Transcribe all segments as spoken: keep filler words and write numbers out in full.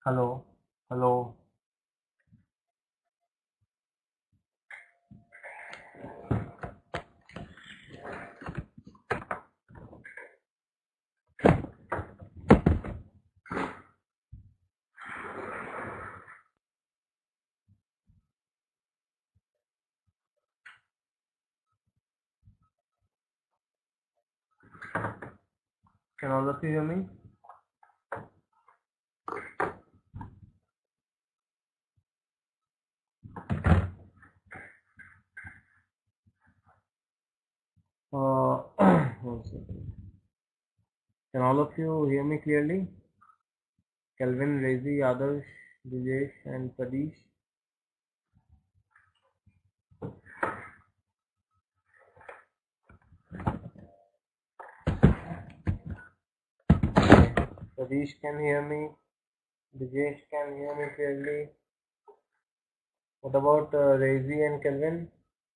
Hello, hello. Can all of you hear me? Uh, one second. Can all of you hear me clearly? Kelvin, Rezi, Adarsh, Dijesh, and Pradesh. Pradesh can hear me. Dijesh can hear me clearly. What about uh, Rezi and Kelvin?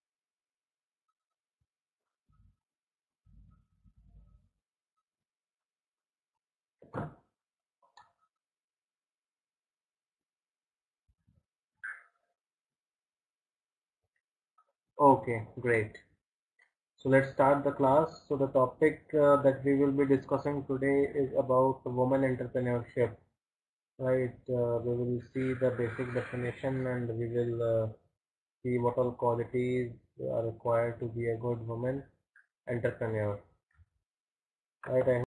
Okay, great. So let's start the class. So the topic uh, that we will be discussing today is about women entrepreneurship. Right, uh, we will see the basic definition and we will uh, see what all qualities are required to be a good woman entrepreneur. Right, I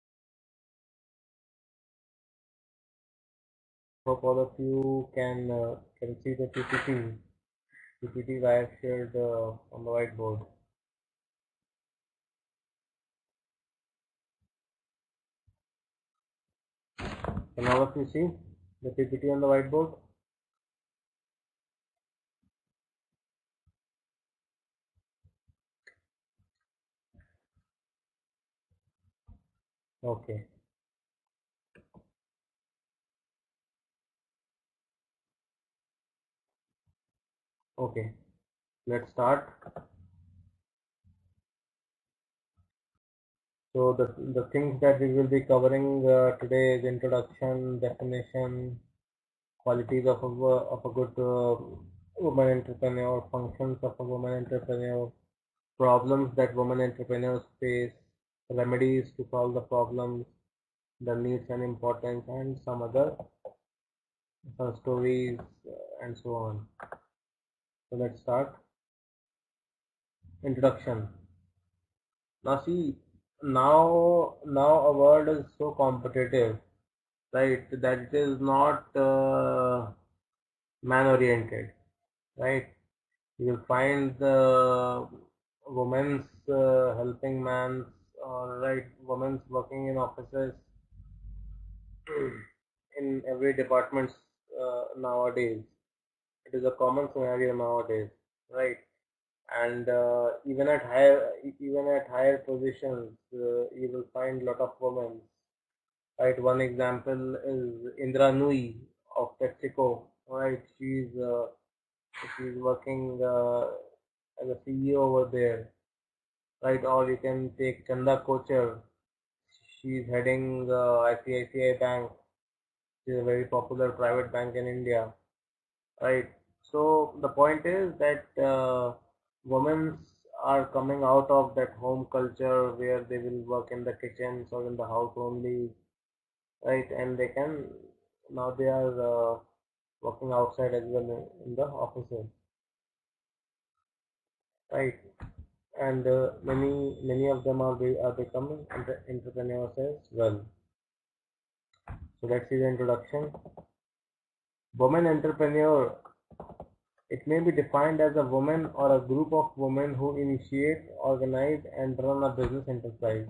hope all of you can uh, can see the P P T P P T I have shared uh, on the whiteboard. Can all of you see the P P T on the whiteboard? Okay. Okay. Let's start. So the the things that we will be covering uh, today is introduction, definition, qualities of a wo- of a good uh, woman entrepreneur, functions of a woman entrepreneur, problems that women entrepreneurs face, remedies to solve the problems, the needs and importance, and some other uh, stories uh, and so on. So let's start. Introduction. Now see, now now a world is so competitive, right? That it is not uh, man-oriented, right? You will find the women's uh, helping man's or right women's working in offices in every department uh, nowadays. It is a common scenario nowadays, right? And uh, even at higher even at higher positions, uh, you will find lot of women. Right, one example is Indra Nui of PepsiCo. Right, she's uh, she's working uh, as a C E O over there. Right, or you can take Chanda Kochar. She's heading uh, I C I C I Bank. She's a very popular private bank in India. Right. So the point is that uh, women are coming out of that home culture where they will work in the kitchens or in the house only, right? And they can now they are uh, working outside as well in, in the offices, right? And uh, many many of them are be, are becoming entre- entrepreneurs as well. So that's the introduction. Woman entrepreneur. It may be defined as a woman or a group of women who initiate, organize, and run a business enterprise.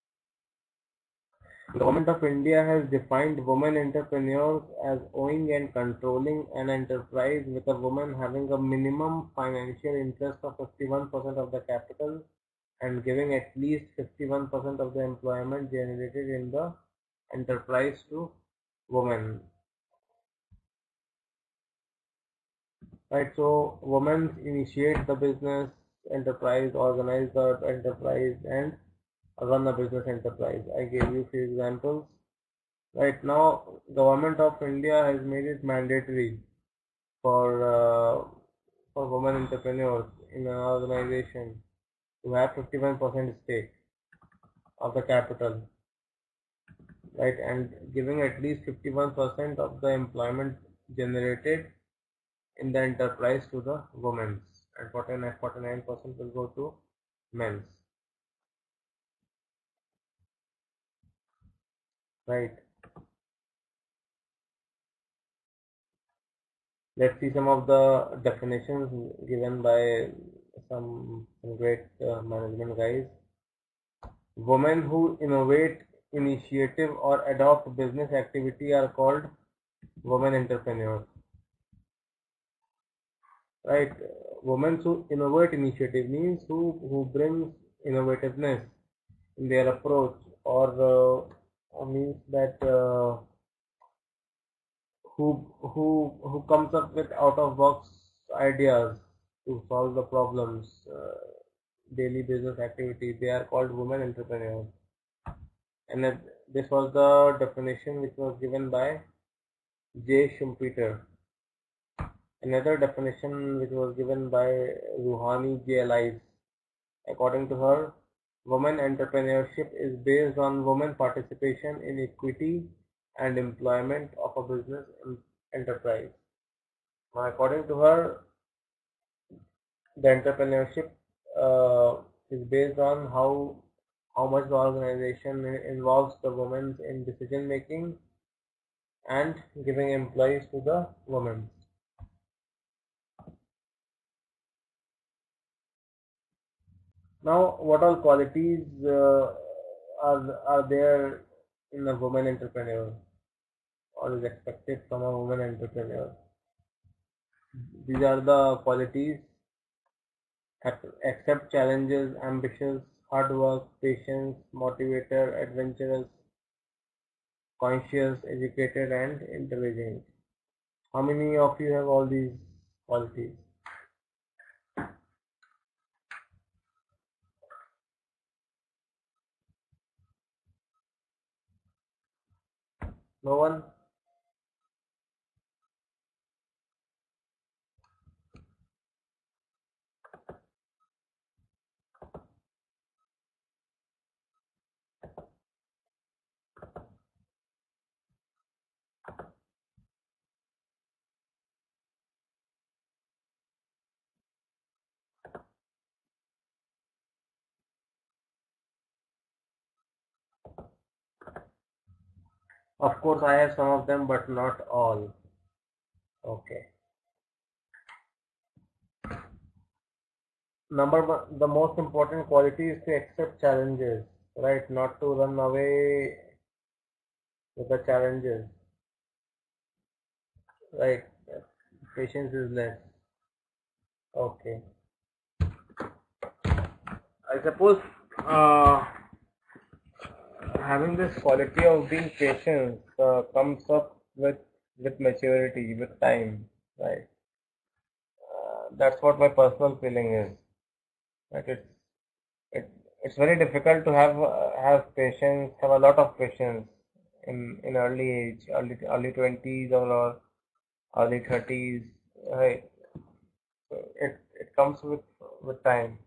The Government of India has defined women entrepreneurs as owning and controlling an enterprise with a woman having a minimum financial interest of fifty-one percent of the capital and giving at least fifty-one percent of the employment generated in the enterprise to women. Right, so women initiate the business enterprise, organize the enterprise, and run a business enterprise. I gave you few examples. Right now, government of India has made it mandatory for uh, for women entrepreneurs in an organization to have fifty-one percent stake of the capital, right, and giving at least fifty-one percent of the employment generated in the enterprise to the women, and forty-nine percent will go to men, right. Let's see some of the definitions given by some, some great uh, management guys. Women who innovate, initiative, or adopt business activity are called women entrepreneurs. Right? Women who innovate initiative means who, who brings innovativeness in their approach, or uh, means that uh, who who who comes up with out of box ideas to solve the problems, uh, daily business activity. They are called women entrepreneurs. And that, this was the definition which was given by J. Schumpeter. Another definition which was given by Rouhani J. Elias. According to her, women entrepreneurship is based on women participation in equity and employment of a business enterprise. Now, according to her, the entrepreneurship uh, is based on how how much the organization involves the women in decision making and giving employees to the women. Now, what all qualities uh, are are there in a woman entrepreneur, or is expected from a woman entrepreneur? These are the qualities: accept challenges, ambitious, hard work, patience, motivator, adventurous, conscious, educated, and intelligent. How many of you have all these qualities? No one? Of course, I have some of them, but not all. Okay. Number one, the most important quality is to accept challenges, right? Not to run away with the challenges, right? Patience is less. Okay. I suppose uh, having this quality of being patient uh, comes up with with maturity, with time, right? Uh, that's what my personal feeling is. Right? It's it, it's very difficult to have uh, have patience, have a lot of patience in in early age, early early twenties or early thirties, right? So it it comes with with time.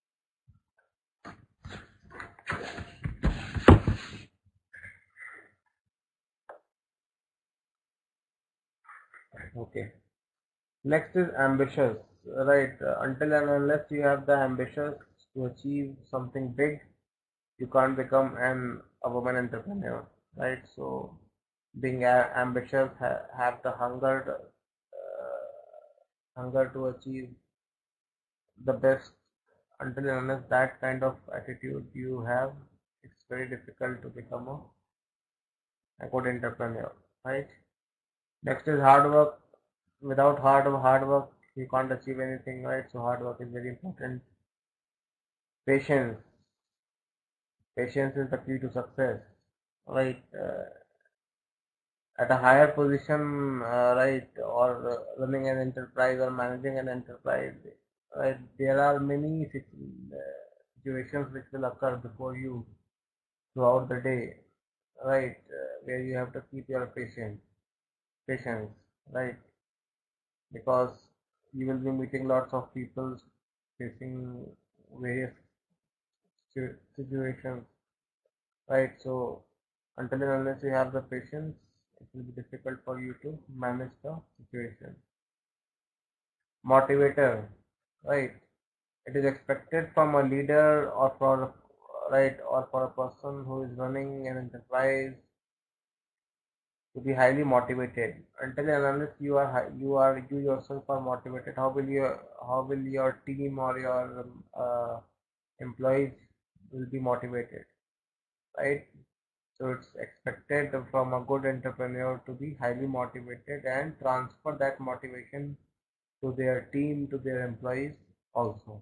Okay. Next is ambitious, right? Uh, until and unless you have the ambitions to achieve something big, you can't become an a woman entrepreneur, right? So being a- ambitious, ha- have the hunger, uh, hunger to achieve the best. Until and unless that kind of attitude you have, it's very difficult to become a, a good entrepreneur, right? Next is hard work. Without hard hard work, you can't achieve anything, right? So hard work is very important. Patience. Patience is the key to success, right? Uh, at a higher position, uh, right, or uh, running an enterprise or managing an enterprise, right? There are many sit- uh, situations which will occur before you throughout the day, right? Uh, where you have to keep your patience, patience, right? Because you will be meeting lots of people facing various situ- situations, right? So until and unless you have the patience, it will be difficult for you to manage the situation. Motivator, right? It is expected from a leader or for right or for a person who is running an enterprise to be highly motivated. Until and unless you are hi- you are you yourself are motivated, how will your how will your team or your uh, employees will be motivated, right? So it's expected from a good entrepreneur to be highly motivated and transfer that motivation to their team, to their employees also.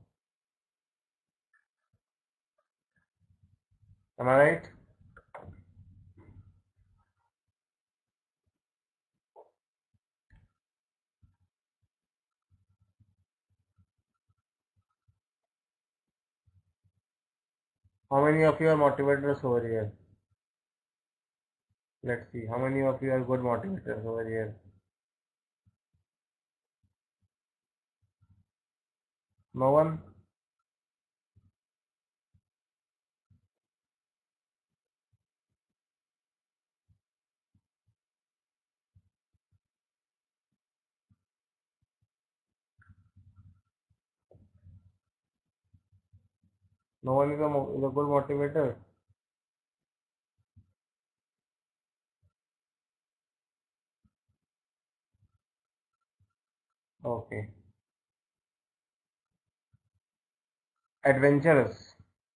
Am I right? How many of you are motivators over here? Let's see. How many of you are good motivators over here? No one? No one is a, mo- is a good motivator? Okay. Adventurous,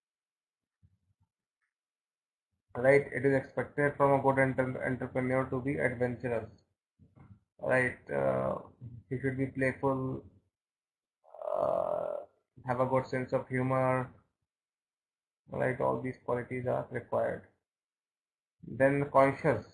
right? It is expected from a good enter- entrepreneur to be adventurous, right? Uh, he should be playful, uh, have a good sense of humor, right? All these qualities are required. Then conscious.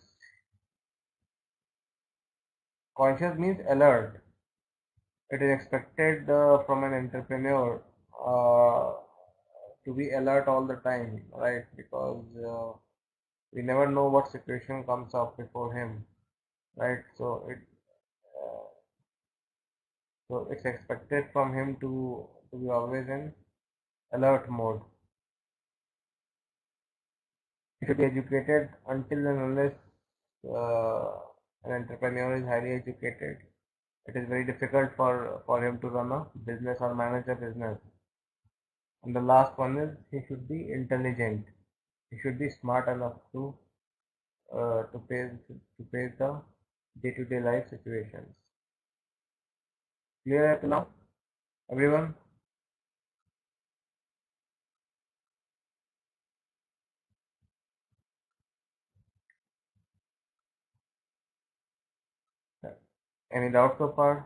Conscious means alert. It is expected uh, from an entrepreneur uh, to be alert all the time, right? Because uh, we never know what situation comes up before him, right? So it uh, so it's expected from him to to be always in alert mode. He should be educated until and unless uh, an entrepreneur is highly educated. It is very difficult for for him to run a business or manage a business. And the last one is he should be intelligent. He should be smart enough to uh, to face to face the day-to-day life situations. Clear up now, everyone? Any doubts so far?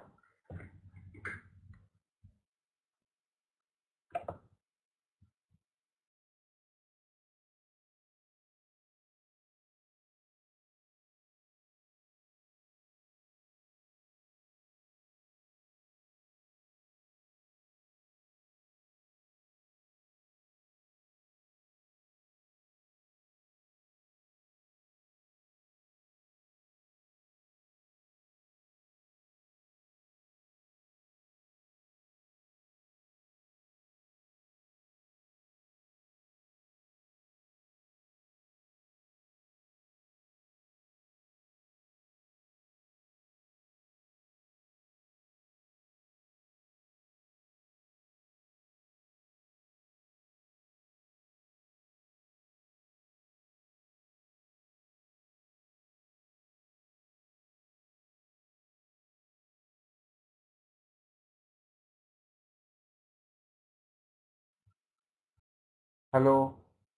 Hello.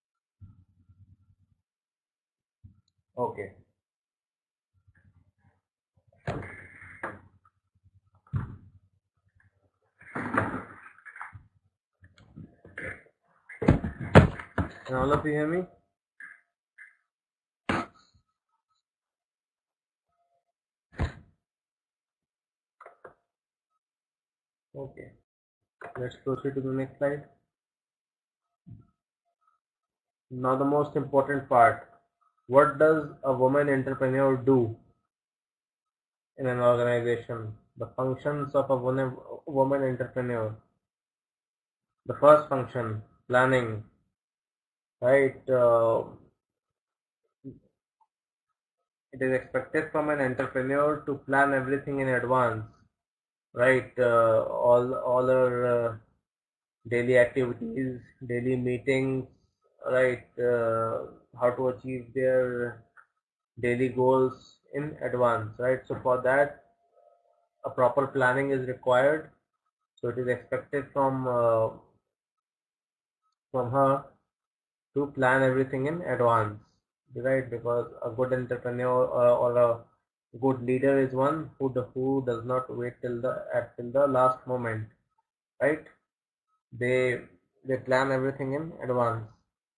Okay. Can all of you hear me? Okay. Let's proceed to the next slide. Now the most important part. What does a woman entrepreneur do in an organization? The functions of a woman, woman entrepreneur. The first function, planning, right? Uh, it is expected from an entrepreneur to plan everything in advance, right? Uh, all all our uh, daily activities, daily meetings, right? Uh, how to achieve their daily goals in advance, right? So for that, a proper planning is required. So it is expected from uh, from her to plan everything in advance, right? Because a good entrepreneur or, or a good leader is one who do, who does not wait till the at till the last moment, right? They they plan everything in advance.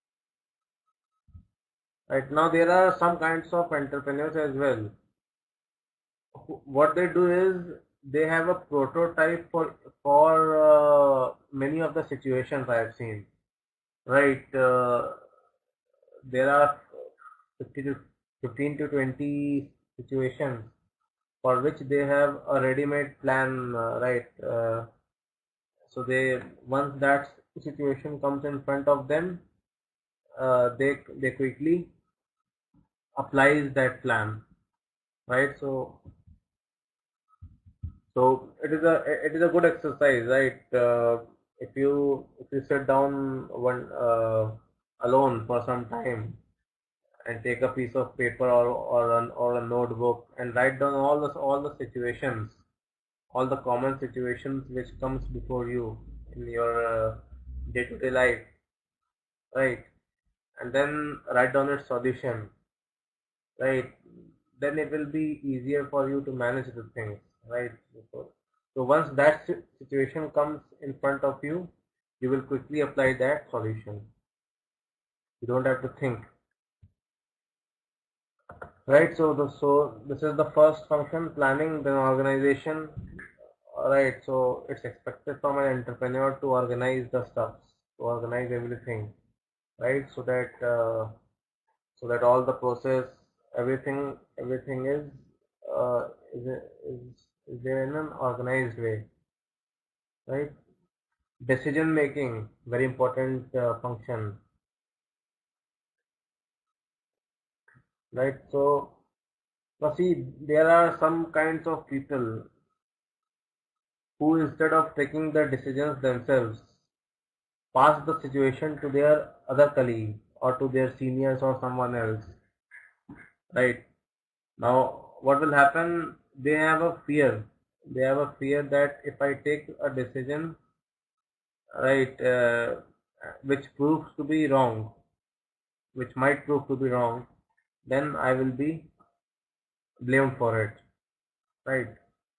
Right now, there are some kinds of entrepreneurs as well. What they do is they have a prototype for for uh, many of the situations I have seen. Right, uh, there are fifty to fifteen to twenty situations for which they have a ready-made plan. Uh, right, uh, so they once that situation comes in front of them, uh, they they quickly applies that plan. Right, so So it is a it is a good exercise, right? Uh, if you if you sit down one uh, alone for some time and take a piece of paper or or an, or a notebook and write down all the all the situations, all the common situations which comes before you in your uh, day-to-day life, right? And then write down its solution, right? Then it will be easier for you to manage the things, right? So, so once that si- situation comes in front of you, you will quickly apply that solution. You don't have to think, right? So the so this is the first function, planning, then organization. All right. So it's expected from an entrepreneur to organize the stuff, to organize everything, right? So that uh, so that all the process, everything everything is uh, is, is is there in an organized way, right? Decision making, very important uh, function, right? So now see, there are some kinds of people who instead of taking the decisions themselves pass the situation to their other colleague or to their seniors or someone else, right? Now, what will happen? They have a fear. They have a fear that if I take a decision, right, uh, which proves to be wrong, which might prove to be wrong, then I will be blamed for it, right?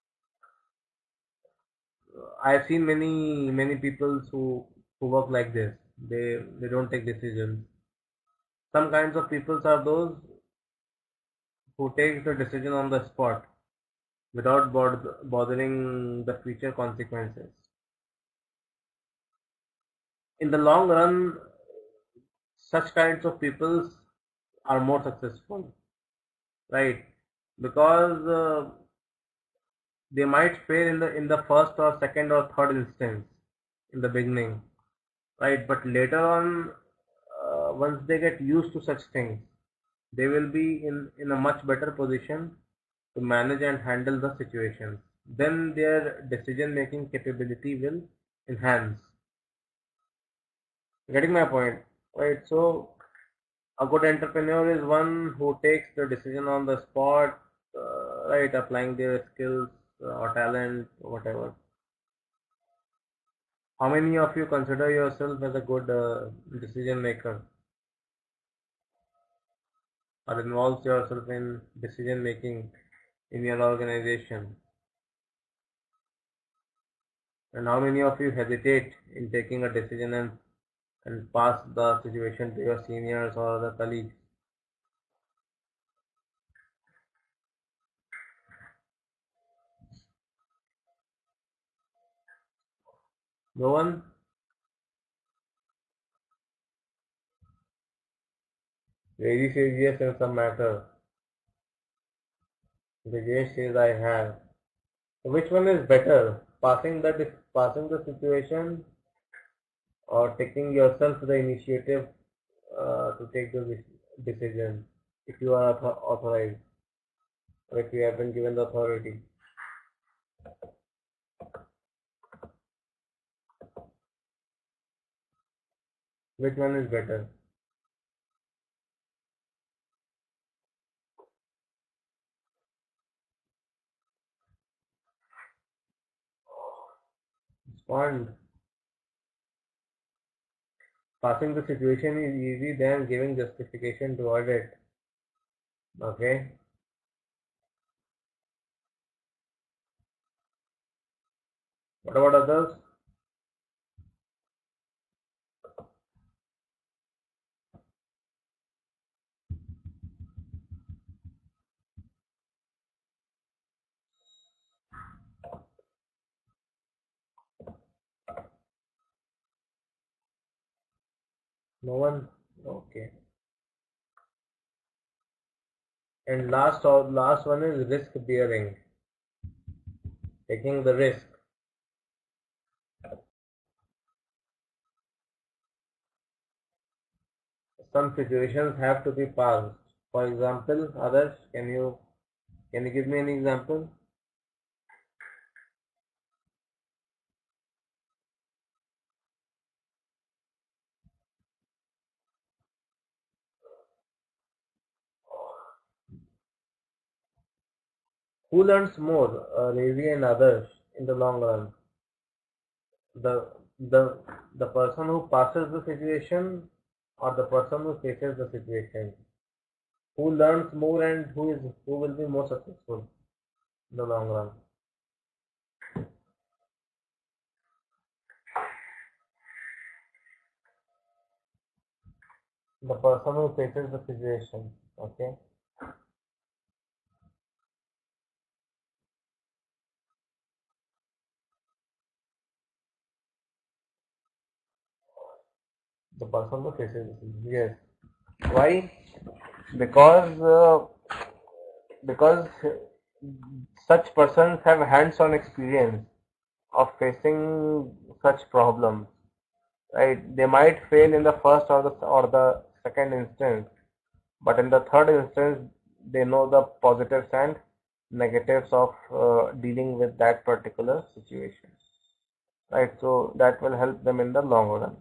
I've seen many many people who who work like this. They they don't take decisions. Some kinds of people are those who take the decision on the spot without bod- bothering the future consequences. In the long run, such kinds of people are more successful, right? Because uh, they might fail in the in the first or second or third instance in the beginning, right? But later on, uh, once they get used to such things, they will be in in a much better position to manage and handle the situation. Then their decision making capability will enhance. Getting my point, right? So a good entrepreneur is one who takes the decision on the spot, uh, right? Applying their skills uh, or talent, or whatever. How many of you consider yourself as a good uh, decision maker or involves yourself in decision making in your organization? And how many of you hesitate in taking a decision and, and pass the situation to your seniors or other colleagues? No one? Lady says yes in some matter. Vijesh says I have. So which one is better? Passing the passing the situation or taking yourself the initiative uh, to take the decision if you are authorized or if you have been given the authority. Which one is better? Respond. Passing the situation is easy than giving justification toward it. Okay. What about others? No one? Okay. And last or last one is risk bearing. Taking the risk. Some situations have to be passed. For example, others, can you can you give me an example? Who learns more, uh, Ravi and others, in the long run? The the the person who passes the situation or the person who faces the situation? Who learns more and who is who will be more successful in the long run? The person who faces the situation. Okay. The person who faces the situation. Yes. Why? Because uh, because such persons have hands-on experience of facing such problems, right? They might fail in the first or the or the second instance, but in the third instance, they know the positives and negatives of uh, dealing with that particular situation, right? So that will help them in the long run.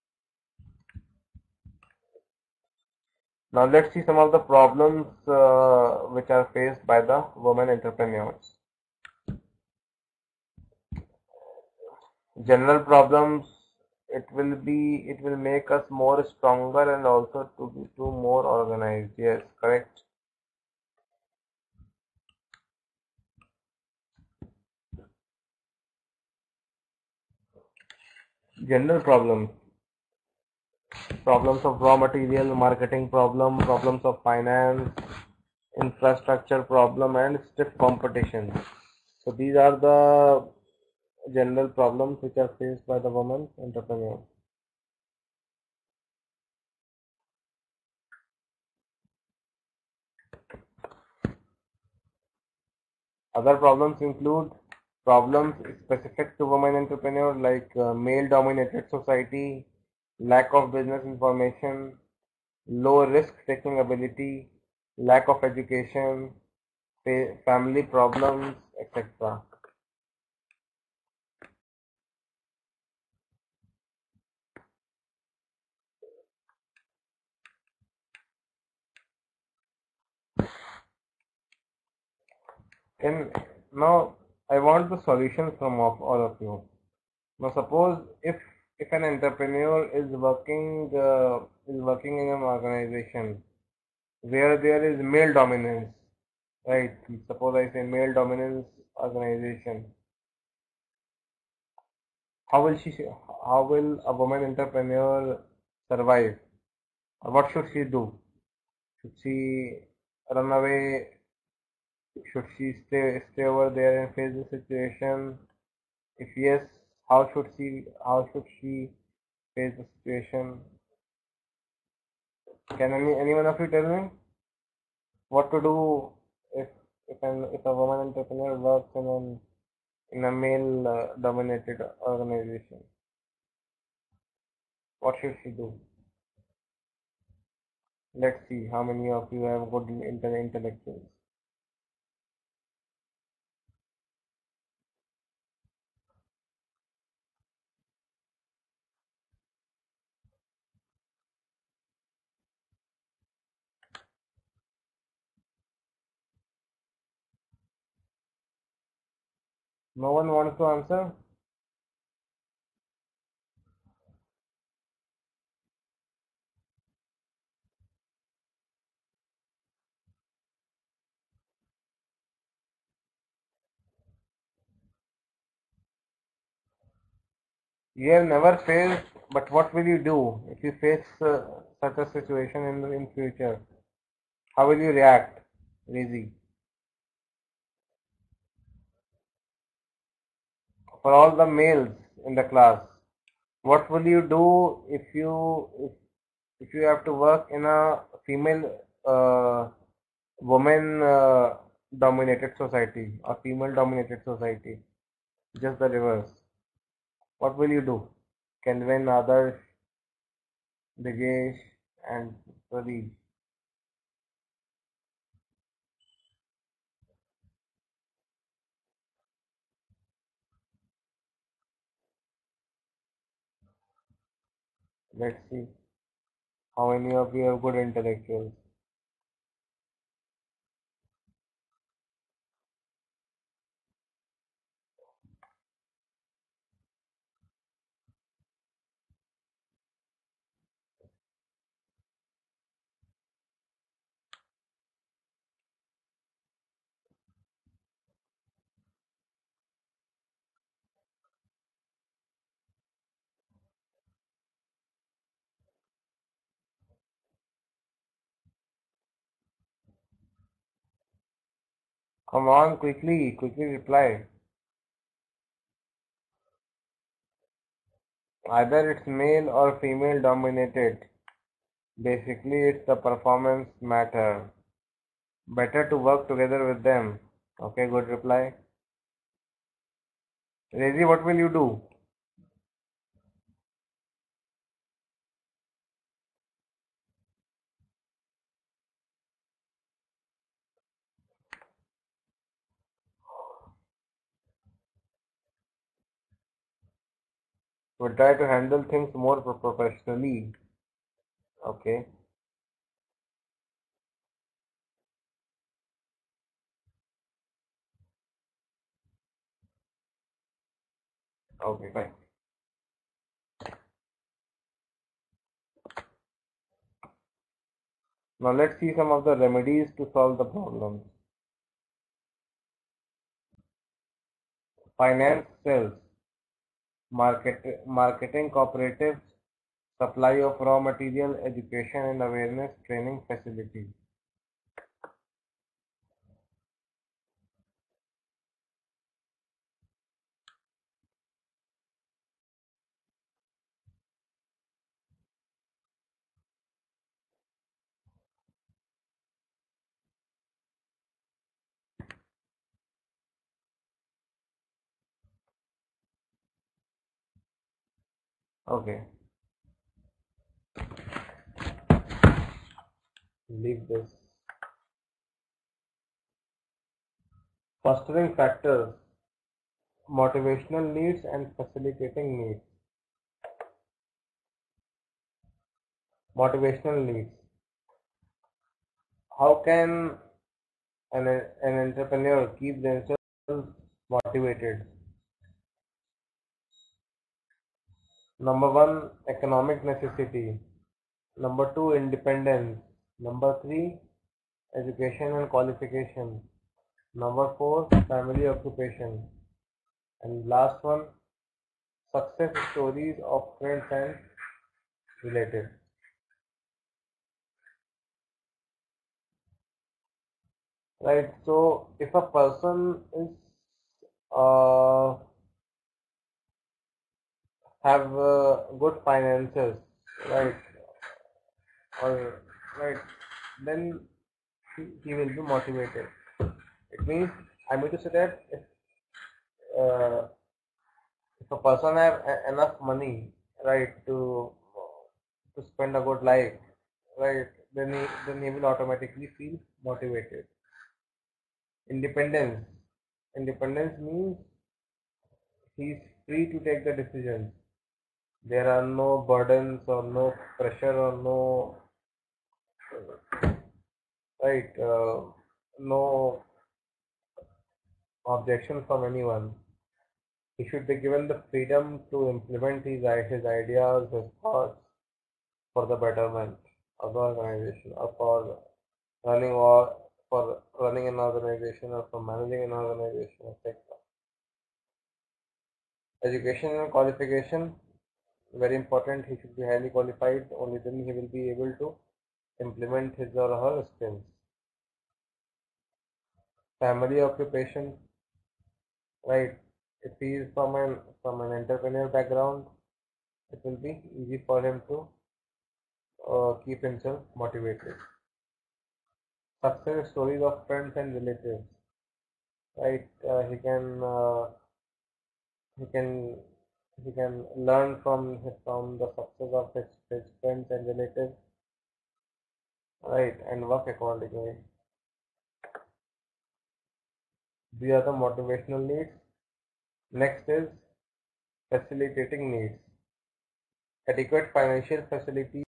Now let's see some of the problems uh, which are faced by the women entrepreneurs. General problems, it will be it will make us more stronger and also to be to more organized. Yes, correct. General problems, problems of raw material, marketing problem, problems of finance, infrastructure problem, and stiff competition. So these are the general problems which are faced by the women entrepreneurs. Other problems include problems specific to women entrepreneurs like uh, male-dominated society, lack of business information, low risk-taking ability, lack of education, fa- family problems, et cetera. And now I want the solution from of all of you. Now suppose if if an entrepreneur is working uh, is working in an organization where there is male dominance, right? Suppose I say male dominance organization. How will she? How will a woman entrepreneur survive? Or what should she do? Should she run away? Should she stay stay over there and face the situation? If yes, how should she? How should she face the situation? Can any any one of you tell me what to do if if an if a woman entrepreneur works in an in a male uh, dominated organization? What should she do? Let's see how many of you have good inter- intellectuals. No one wants to answer? You have never faced, but what will you do if you face uh, such a situation in the in future? How will you react, Rizzy? For all the males in the class, what will you do if you if, if you have to work in a female uh, woman uh, dominated society or female dominated society? Just the reverse. What will you do? Kenvin, Adarsh, Digesh, and Pradeep. Let's see how many of you have good intellectuals. Come on, quickly, quickly reply. Either it's male or female dominated. Basically, it's the performance matter. Better to work together with them. Okay, good reply. Rezi, what will you do? We'll try to handle things more pro- professionally. Okay, okay, fine. Now let's see some of the remedies to solve the problems. Finance cells, market, marketing cooperatives, supply of raw material, education and awareness training facilities. Okay, leave this. Fostering factors, motivational needs and facilitating needs. Motivational needs. How can an, an entrepreneur keep themselves motivated? Number one, economic necessity. Number two, independence. Number three, education and qualification. Number four, family occupation. And last one, success stories of friends and relatives. Right. So if a person is uh, have uh, good finances, right, or right? Then he, he will be motivated. It means I mean to say that if uh, if a person have e- enough money, right, to to spend a good life, right, then he then he will automatically feel motivated. Independence. Independence means he is free to take the decisions. There are no burdens or no pressure or no right, uh, no objection from anyone. He should be given the freedom to implement his his ideas, his thoughts for the betterment of the organization, or for running or for running an organization, or for managing an organization, et cetera. Education and qualification, very important. He should be highly qualified. Only then he will be able to implement his or her skills. Family occupation, right? If he is from an from an entrepreneur background, it will be easy for him to uh, keep himself motivated. Success stories of friends and relatives, right? Uh, he can uh, he can he can learn from his, from the success of his, his friends and relatives, right? And work accordingly. These are the motivational needs. Next is facilitating needs. Adequate financial facilities,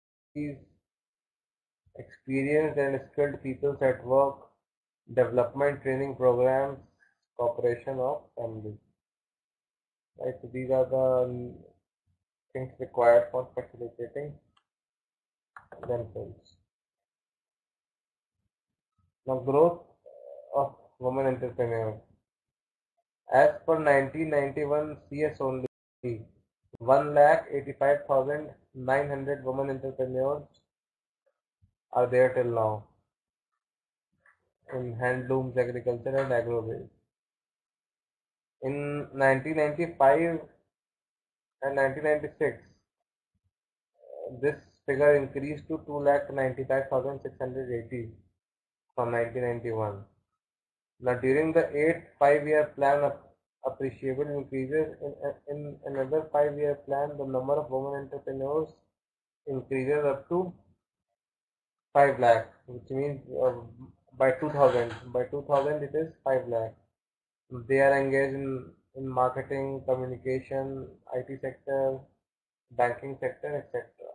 experienced and skilled people at work, development training programs, cooperation of families. Right, so these are the things required for facilitating themselves. Now, growth of women entrepreneurs. As per nineteen ninety-one C S only, one lakh eighty-five thousand nine hundred women entrepreneurs are there till now in handlooms, agriculture, and agro-based. In nineteen ninety-five and nineteen ninety-six, this figure increased to two lakh ninety-five thousand six hundred eighty from nineteen ninety-one. Now, during the eighth five-year plan, appreciable increases. In, in another five-year plan, the number of women entrepreneurs increases up to five lakh, which means uh, by two thousand. By two thousand, it is five lakh. They are engaged in, in marketing, communication, I T sector, banking sector, et cetera.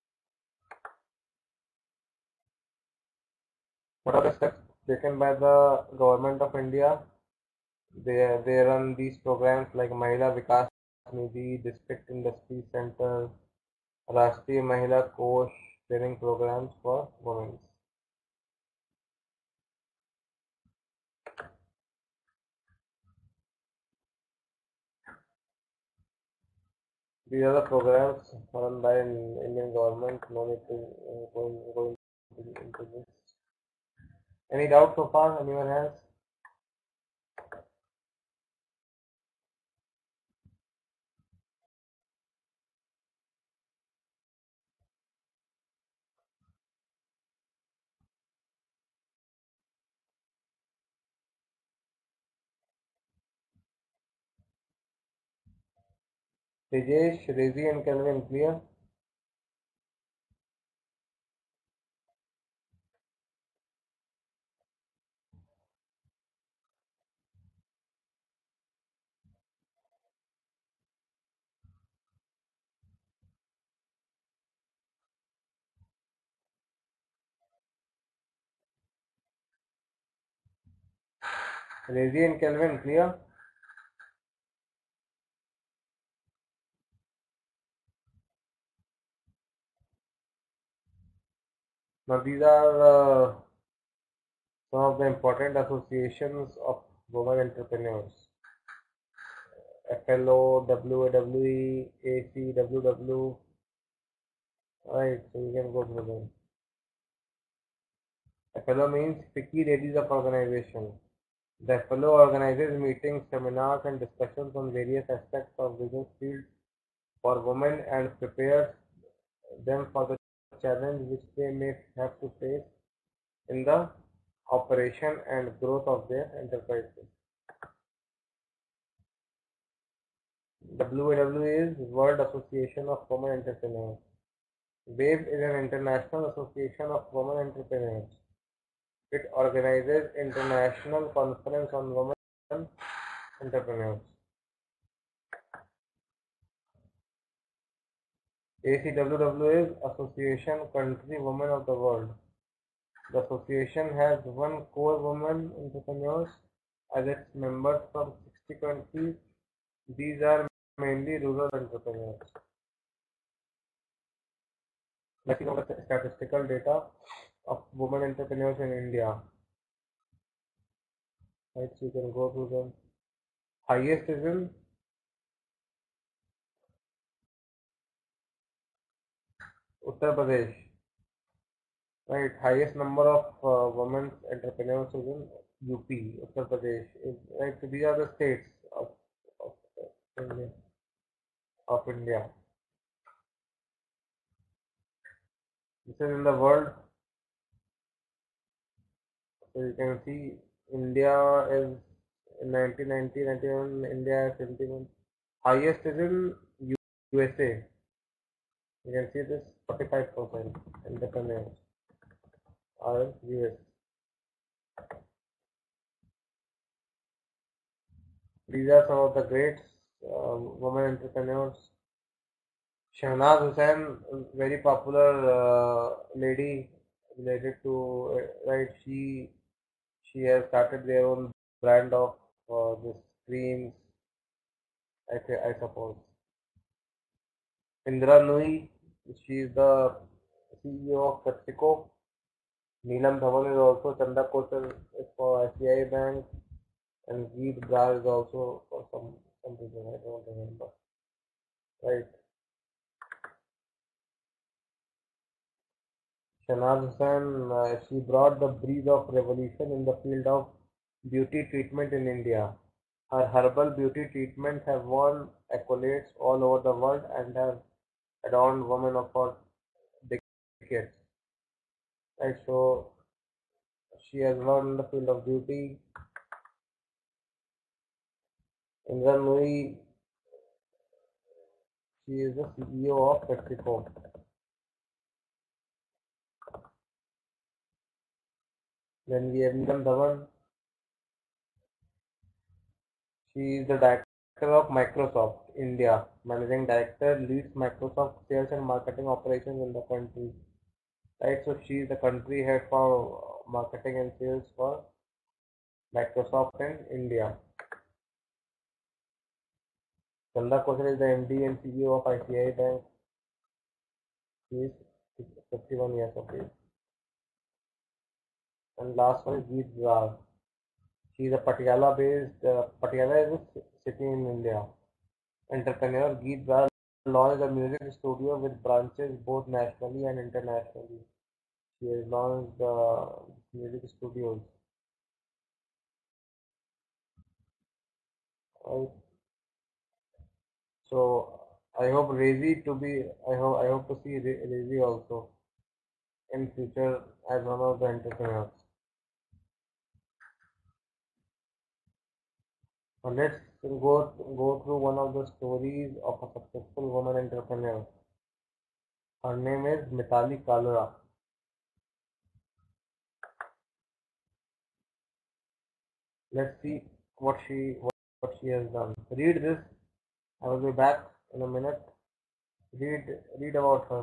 What are the steps taken by the government of India? They, they run these programs like Mahila Vikas Nidhi, District Industry Center, Rashtriya Mahila Kosh, training programs for women. These are the programs run by an Indian government. No need to uh, go, go into, into this. Any doubt so far? Anyone has? Tejesh, Rezi and Kelvin, clear? Rezi and Kelvin, clear? Now these are uh, some of the important associations of women entrepreneurs. F L O, W A W E, A C W W. Right, so you can go through them. F L O means Picky Ladies of Organization. The F L O organizes meetings, seminars, and discussions on various aspects of business fields for women and prepares them for the challenge which they may have to face in the operation and growth of their enterprises. W A W is World Association of Women Entrepreneurs. WAVE is an international association of women entrepreneurs. It organizes international conference on women entrepreneurs. A C W W is Association Country Women of the World. The association has one core women entrepreneurs as its members from sixty countries. These are mainly rural entrepreneurs. Let's look at the statistical data of women entrepreneurs in India. Right, so you can go through them. Highest is in Uttar Pradesh. Right, highest number of uh, women entrepreneurs is in U P, Uttar Pradesh. Is, right, so these are the states of, of uh, India. Of India. This is in the world. So you can see India is in nineteen ninety, ninety-one, India is seventy-one. Highest is in U S A. You can see this forty-five percent entrepreneurs are in U S. These are some of the greats, uh, women entrepreneurs. Shahnaz Hussain, very popular uh, lady related to, uh, right, she she has started their own brand of uh, this creams, I, I suppose. Indra Nui, she is the C E O of PepsiCo. Neelam Dhawan is also, Chanda Kochar is for I C I Bank, and Geet Brar is also for some, some reason, I don't remember. Right. Shahnaz Hussain, uh, she brought the breeze of revolution in the field of beauty treatment in India. Her herbal beauty treatments have won accolades all over the world and have adorned women of for decades. Right, so she has won in the field of beauty. Indra Nui, she is the C E O of PepsiCo. Then we have Neelam Dhawan. She is the director of Microsoft India. Managing director, leads Microsoft sales and marketing operations in the country. Right, so she is the country head for marketing and sales for Microsoft in India. Chanda Kochar is the M D and C E O of I C I Bank. He is fifty-one years of age. And last one is Geet Brar. She is a Patiala based, uh, Patiala is a city in India. Entrepreneur Geet Brar launched a music studio with branches both nationally and internationally. She has launched uh, music studios. Right. So I hope Razy to be. I hope I hope to see Razy also in future as one of the entrepreneurs. Now let's go go through one of the stories of a successful woman entrepreneur. Her name is Mithali Kalra. Let's see what she what, what she has done. Read this. I will be back in a minute. Read read about her.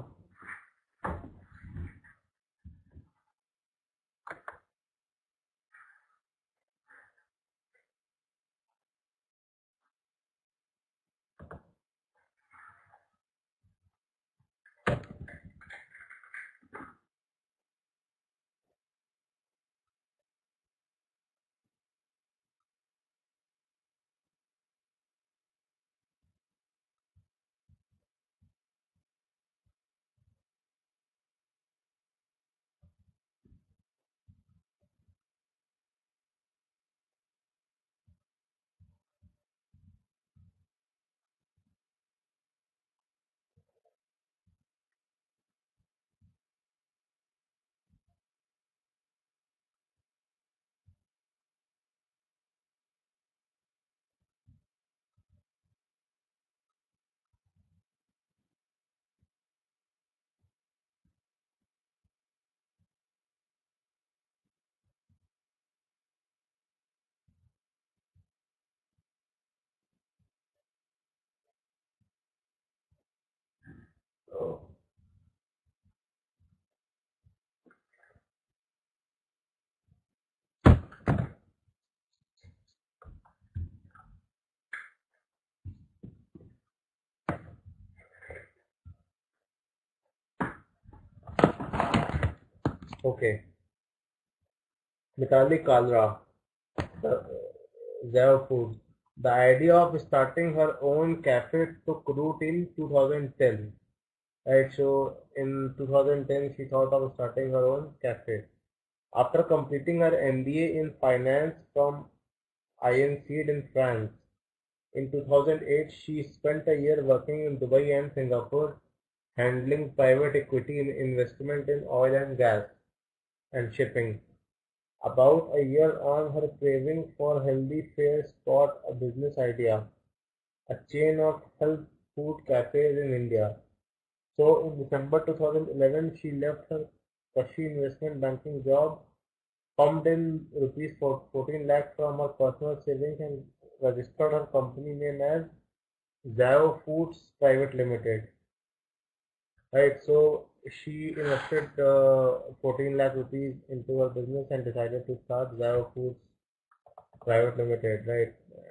Okay. Mitali Kalra, the Zao Foods. The idea of starting her own cafe took root in two thousand ten. Right, so in two thousand ten she thought of starting her own cafe. After completing her M B A in finance from I N C E in France, in two thousand eight she spent a year working in Dubai and Singapore, handling private equity in investment in oil and gas and shipping. About a year on, her craving for healthy fare spot a business idea, a chain of health food cafes in India. So in December two thousand eleven, she left her cushy investment banking job, pumped in rupees fourteen lakh from her personal savings and registered her company name as Zao Foods Private Limited. Right, so she invested uh, fourteen lakh rupees into her business and decided to start Zao Foods Private Limited, right?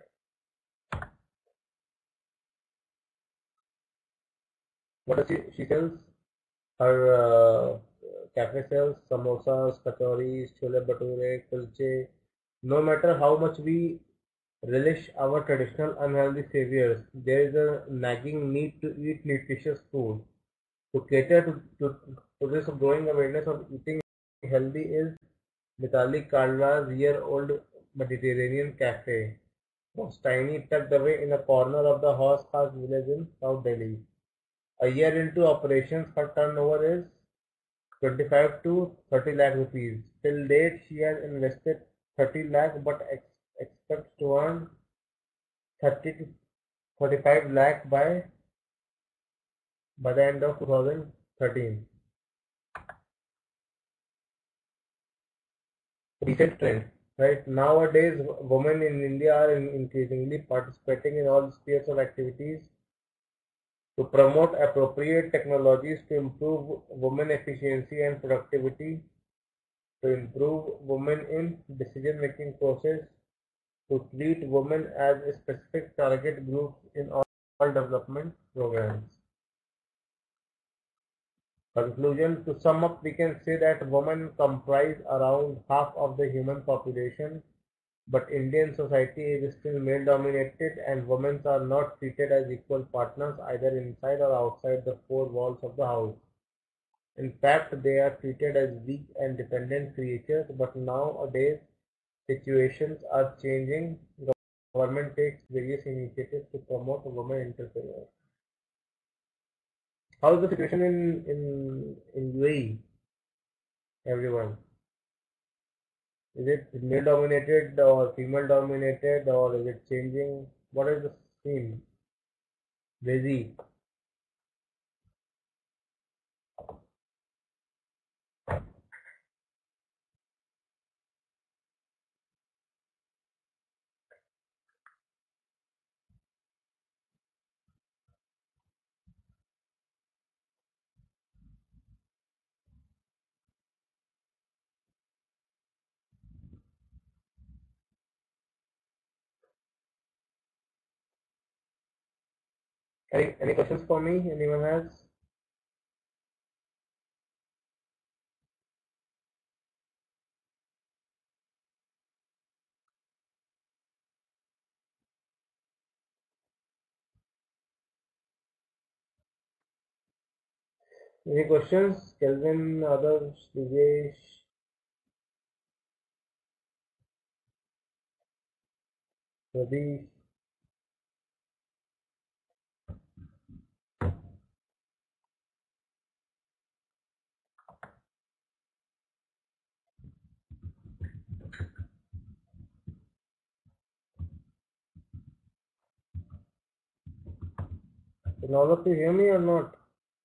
What does she, she sells? Her uh, cafe sells samosas, kachoris, chole bhature, kulche. No matter how much we relish our traditional unhealthy saviors, there is a nagging need to eat nutritious food. To cater to, to, to this growing awareness of eating healthy is Mitali Kalra's year-old Mediterranean cafe, was tiny, tucked away in a corner of the Horse Khas village in South Delhi. A year into operations, her turnover is twenty-five to thirty lakh rupees. Till date, she has invested thirty lakh but ex- expects to earn thirty to thirty-five lakh by by the end of two thousand thirteen. Recent trend, right? Nowadays, women in India are increasingly participating in all spheres of activities to promote appropriate technologies to improve women efficiency and productivity, to improve women in decision-making process, to treat women as a specific target group in all development programs. Conclusion: to sum up, we can say that women comprise around half of the human population, but Indian society is still male-dominated and women are not treated as equal partners either inside or outside the four walls of the house. In fact, they are treated as weak and dependent creatures, but nowadays situations are changing. Government takes various initiatives to promote women entrepreneurs. How is the situation in in in U A E? Everyone, is it male dominated or female dominated or is it changing? What is the scene? Busy. Any any questions for me? Anyone has? Any questions? Kelvin, others, Divesh, Ravi. Can all of you hear me or not?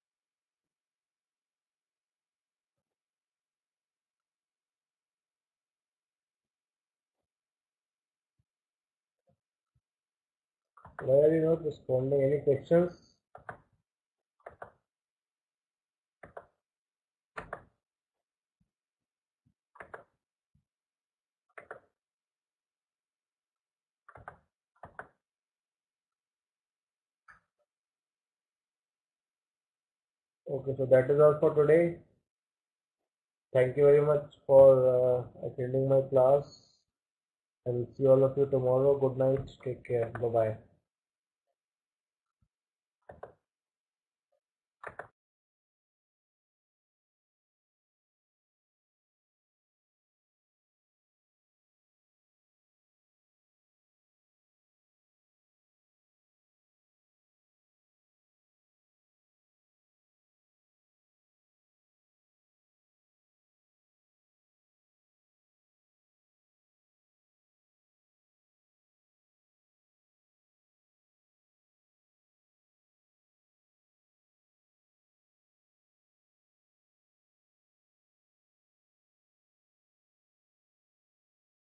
Why are you not responding? Any questions? Okay, so that is all for today. Thank you very much for uh, attending my class. I will see all of you tomorrow. Good night. Take care. Bye bye.